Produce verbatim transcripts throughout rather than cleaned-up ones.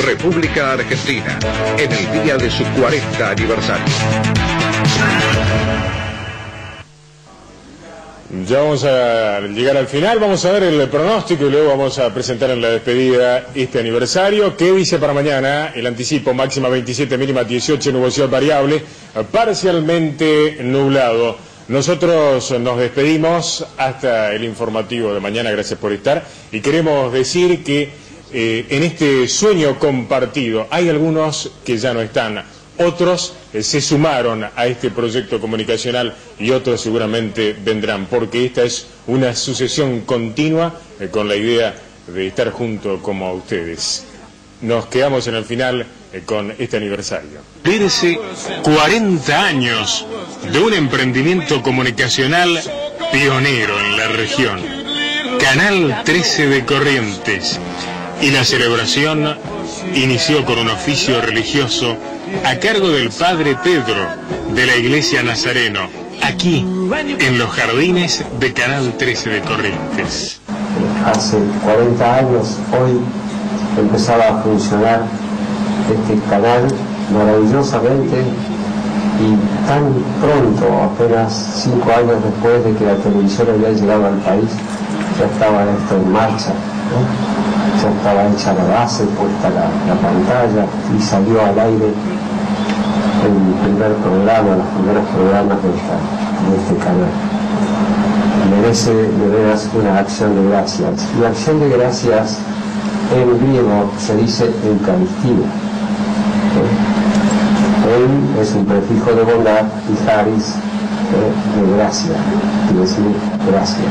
República Argentina, en el día de su cuarenta aniversario. Ya vamos a llegar al final, vamos a ver el pronóstico y luego vamos a presentar en la despedida este aniversario. ¿Qué dice para mañana? El anticipo: máxima veintisiete, mínima dieciocho, nubosidad variable, parcialmente nublado. Nosotros nos despedimos hasta el informativo de mañana, gracias por estar, y queremos decir que eh, en este sueño compartido hay algunos que ya no están. Otros eh, se sumaron a este proyecto comunicacional y otros seguramente vendrán, porque esta es una sucesión continua eh, con la idea de estar junto como a ustedes. Nos quedamos en el final eh, con este aniversario. Cumplirse cuarenta años de un emprendimiento comunicacional pionero en la región, Canal trece de Corrientes, y la celebración inició con un oficio religioso a cargo del Padre Pedro de la Iglesia Nazareno, aquí en los jardines de Canal trece de Corrientes. Hace cuarenta años, hoy, empezaba a funcionar este canal maravillosamente, y tan pronto, apenas cinco años después de que la televisión había llegado al país, ya estaba esto en marcha, ¿no? Ya estaba hecha la base, puesta la, la pantalla, y salió al aire el primer programa, los primeros programas de, esta, de este canal. Merece de veras una acción de gracias. Y acción de gracias en griego se dice Eucaristía. ¿Eh? El es un prefijo de bondad y charis eh, de gracia, quiere decir gracia.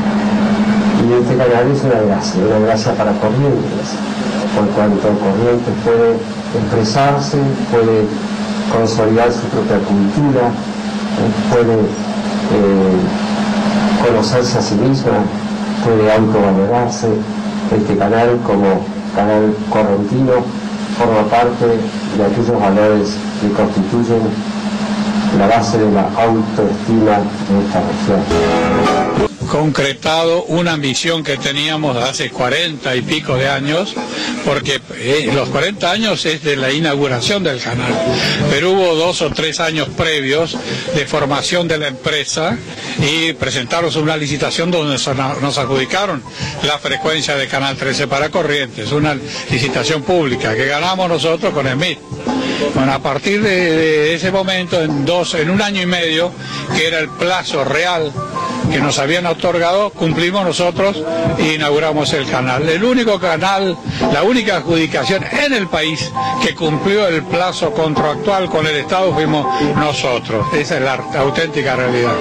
Y este canal es una gracia, una gracia para Corrientes, por cuanto Corrientes puede expresarse, puede consolidar su propia cultura, eh, puede eh, conocerse a sí misma, puede autovalorarse. Este canal, como canal correntino, forma parte de aquellos valores que constituyen la base de la autoestima de esta región. Concretado una misión que teníamos hace cuarenta y pico de años, porque eh, los cuarenta años es de la inauguración del canal, pero hubo dos o tres años previos de formación de la empresa y presentamos una licitación donde nos adjudicaron la frecuencia de Canal trece para Corrientes, una licitación pública que ganamos nosotros con Smith. Bueno, a partir de, de ese momento, en dos, en un año y medio, que era el plazo real que nos habían otorgado, cumplimos nosotros e inauguramos el canal. El único canal, la única adjudicación en el país que cumplió el plazo contractual con el Estado fuimos nosotros. Esa es la auténtica realidad.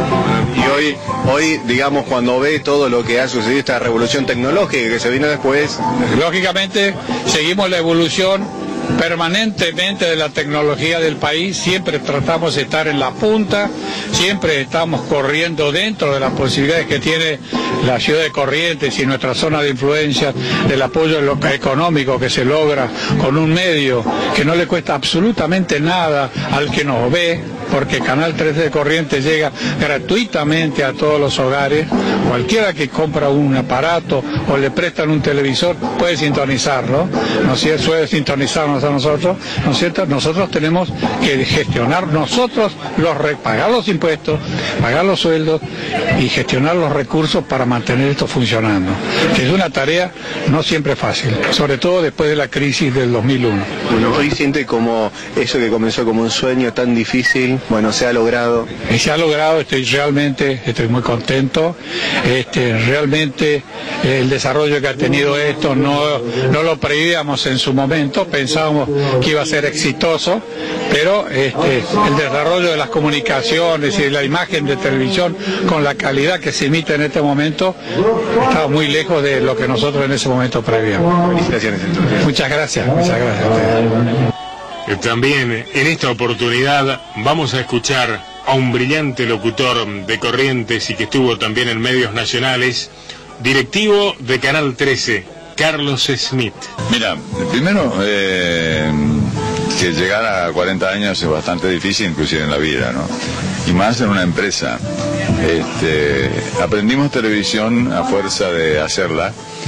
Y hoy, hoy, digamos, cuando ve todo lo que ha sucedido, esta revolución tecnológica que se vino después... Lógicamente, seguimos la evolución permanentemente de la tecnología del país, siempre tratamos de estar en la punta, siempre estamos corriendo dentro de las posibilidades que tiene la ciudad de Corrientes y nuestra zona de influencia, del apoyo económico que se logra con un medio que no le cuesta absolutamente nada al que nos ve, porque Canal trece de Corrientes llega gratuitamente a todos los hogares. Cualquiera que compra un aparato o le prestan un televisor puede sintonizarlo, ¿no es cierto? Puede sintonizarnos a nosotros, ¿no es cierto? Nosotros tenemos que gestionar nosotros, los pagar los impuestos, pagar los sueldos y gestionar los recursos para mantener esto funcionando, que es una tarea no siempre fácil, sobre todo después de la crisis del dos mil uno. Bueno, hoy siente como eso que comenzó como un sueño tan difícil, bueno, se ha logrado. Y se ha logrado, estoy realmente, estoy muy contento. Este, realmente eh, el desarrollo que ha tenido esto no, no lo prevíamos en su momento, pensábamos que iba a ser exitoso, pero este, el desarrollo de las comunicaciones y de la imagen de televisión con la calidad que se emite en este momento estaba muy lejos de lo que nosotros en ese momento prevíamos. Felicitaciones entonces. Muchas gracias, muchas gracias a ustedes. También en esta oportunidad vamos a escuchar a un brillante locutor de Corrientes y que estuvo también en medios nacionales, directivo de Canal trece, Carlos Smith. Mira, primero, eh, que llegar a cuarenta años es bastante difícil, inclusive en la vida, ¿no? Y más en una empresa. Este, aprendimos televisión a fuerza de hacerla.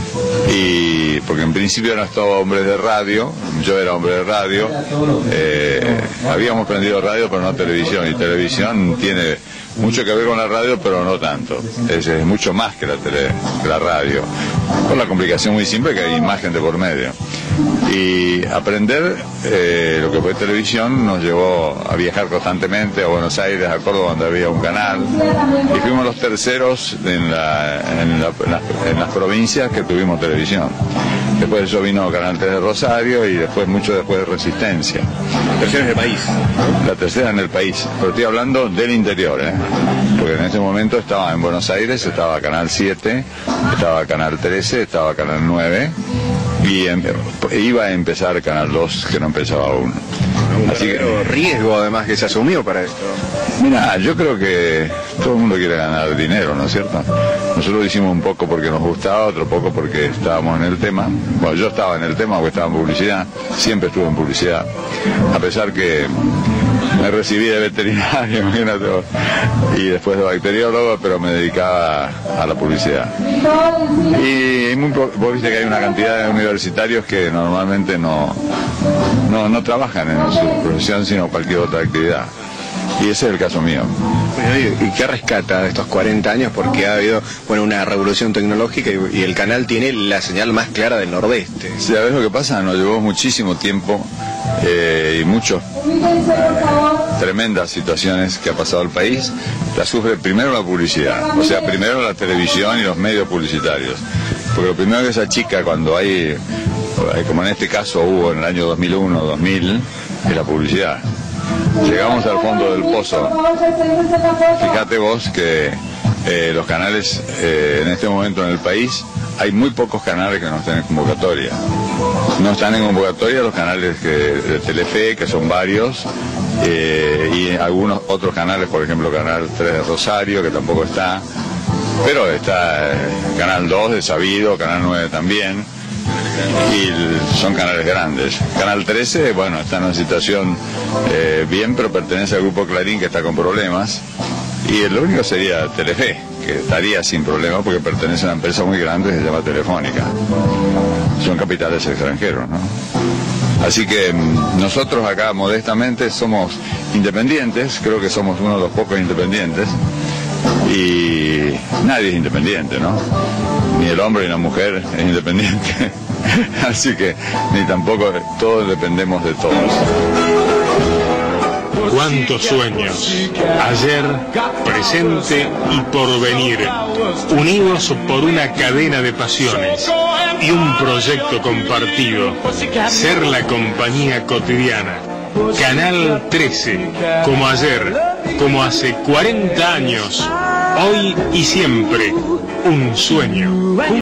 Y porque en principio eran todos hombres de radio, yo era hombre de radio, eh, habíamos prendido radio pero no televisión, y televisión tiene mucho que ver con la radio pero no tanto, es, es mucho más que la, tele, que la radio, con la complicación muy simple que hay imagen de por medio. Y aprender eh, lo que fue televisión nos llevó a viajar constantemente a Buenos Aires, a Córdoba, donde había un canal, y fuimos los terceros en, la, en, la, en, las, en las provincias que tuvimos televisión. Después de eso vino Canal tres de Rosario y después, mucho después, de Resistencia. Tercera en el país. La tercera en el país, pero estoy hablando del interior, ¿eh? Porque en ese momento estaba en Buenos Aires, estaba Canal siete, estaba Canal trece, estaba Canal nueve, y em, iba a empezar Canal dos, que no empezaba aún. Un Así que riesgo además que se asumió para esto. Mira, yo creo que todo el mundo quiere ganar dinero, ¿no es cierto? Nosotros lo hicimos un poco porque nos gustaba, otro poco porque estábamos en el tema. Bueno, yo estaba en el tema porque estaba en publicidad, siempre estuve en publicidad, a pesar que me recibí de veterinario, imagínate, y después de bacteriólogo, pero me dedicaba a la publicidad. Y muy, vos viste que hay una cantidad de universitarios que normalmente no, no, no trabajan en su profesión, sino cualquier otra actividad. Y ese es el caso mío. ¿Y qué rescata de estos cuarenta años? Porque ha habido, bueno, una revolución tecnológica y, y el canal tiene la señal más clara del Nordeste. Sí, ¿sabes lo que pasa? Nos llevó muchísimo tiempo eh, y muchas tremendas situaciones que ha pasado el país. La sufre primero la publicidad, o sea, primero la televisión y los medios publicitarios. Porque lo primero que se achica cuando hay, como en este caso hubo en el año dos mil uno, dos mil, es la publicidad. Llegamos al fondo del pozo. Fíjate vos que eh, los canales eh, en este momento en el país, hay muy pocos canales que no están en convocatoria. No están en convocatoria los canales que, de Telefe, que son varios, eh, y algunos otros canales, por ejemplo Canal tres de Rosario, que tampoco está, pero está eh, Canal dos de Sabido, Canal nueve también, y son canales grandes. Canal trece, bueno, está en una situación eh, bien, pero pertenece al grupo Clarín, que está con problemas, y el único sería Telefe, que estaría sin problema porque pertenece a una empresa muy grande que se llama Telefónica. Son capitales extranjeros, ¿no? Así que nosotros acá modestamente somos independientes, creo que somos uno de los pocos independientes, y nadie es independiente, ¿no? Ni el hombre ni la mujer es independiente. Así que ni tampoco todos dependemos de todos. Cuántos sueños, ayer, presente y porvenir, unidos por una cadena de pasiones y un proyecto compartido, ser la compañía cotidiana. Canal trece, como ayer, como hace cuarenta años, hoy y siempre, un sueño.